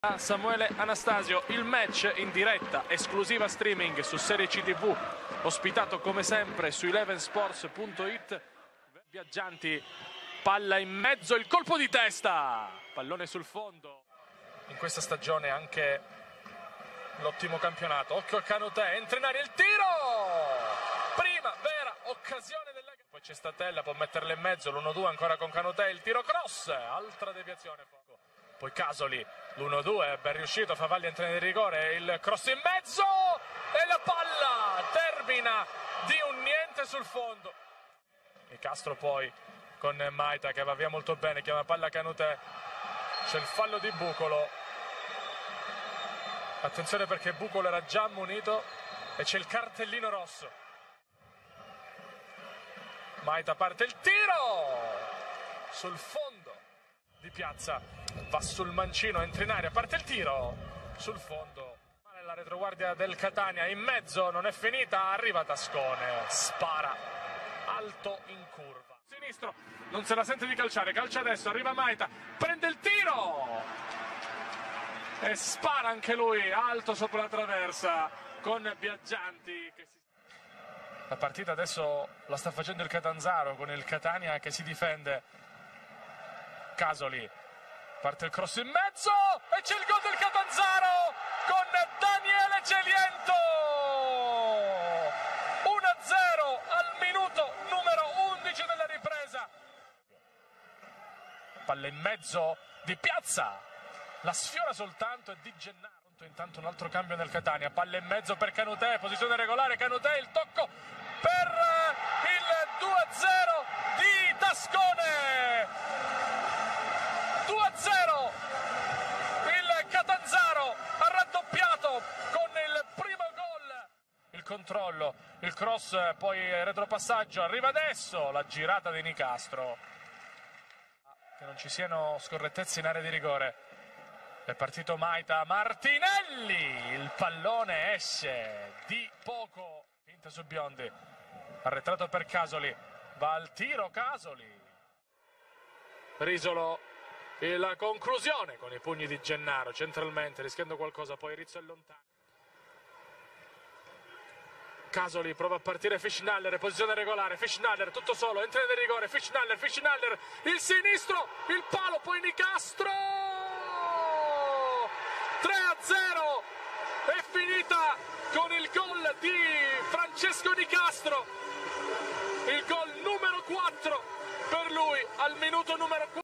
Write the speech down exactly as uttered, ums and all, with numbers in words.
Samuele Anastasio, il match in diretta esclusiva streaming su Serie C T V, ospitato come sempre su eleven sports punto it. Viaggianti, palla in mezzo, il colpo di testa, pallone sul fondo. In questa stagione anche l'ottimo campionato. Occhio a Canutè, entra in aria il tiro, prima vera occasione della... Poi c'è Statella, può metterla in mezzo, l'uno due ancora con Canutè, il tiro cross, altra deviazione. Poi Casoli, l'uno due, ben riuscito, Favalli entra nel rigore, il cross in mezzo e la palla termina di un niente sul fondo. E Castro poi con Maita che va via molto bene, chiama palla Canutè, c'è il fallo di Bucolo. Attenzione perché Bucolo era già ammonito e c'è il cartellino rosso. Maita parte il tiro sul fondo di Piazza, va sul mancino, entra in aria, parte il tiro sul fondo. La retroguardia del Catania in mezzo, non è finita, arriva Tascone, spara alto in curva. Sinistro, non se la sente di calciare, calcia adesso, arriva Maita, prende il tiro e spara anche lui alto sopra la traversa con Viaggianti che si... La partita adesso la sta facendo il Catanzaro con il Catania che si difende. Casoli, parte il cross in mezzo e c'è il gol del Catanzaro con Daniele Celiento. uno a zero al minuto numero undici della ripresa. Palla in mezzo di Piazza, la sfiora soltanto è di Gennaro. Intanto un altro cambio nel Catania, palla in mezzo per Canutè, posizione regolare Canutè, il tocco per il due a zero di Tascone. due a zero, il Catanzaro ha raddoppiato con il primo gol. Il controllo, il cross, poi il retropassaggio, arriva adesso la girata di Nicastro. Che non ci siano scorrettezze in area di rigore. È partito Maita, Martinelli, il pallone esce di poco, finta su Biondi, arretrato per Casoli, va al tiro Casoli. Risolo, la conclusione con i pugni di Gennaro centralmente, rischiando qualcosa, poi Rizzo è lontano. Casoli prova a partire Fischnaller, posizione regolare, Fischnaller tutto solo, entra nel rigore, Fischnaller, Fischnaller, il sinistro, il palo, poi Nicastro! tre a zero, è finita con il gol di Francesco Nicastro, il gol numero quattro per lui al minuto numero quattro.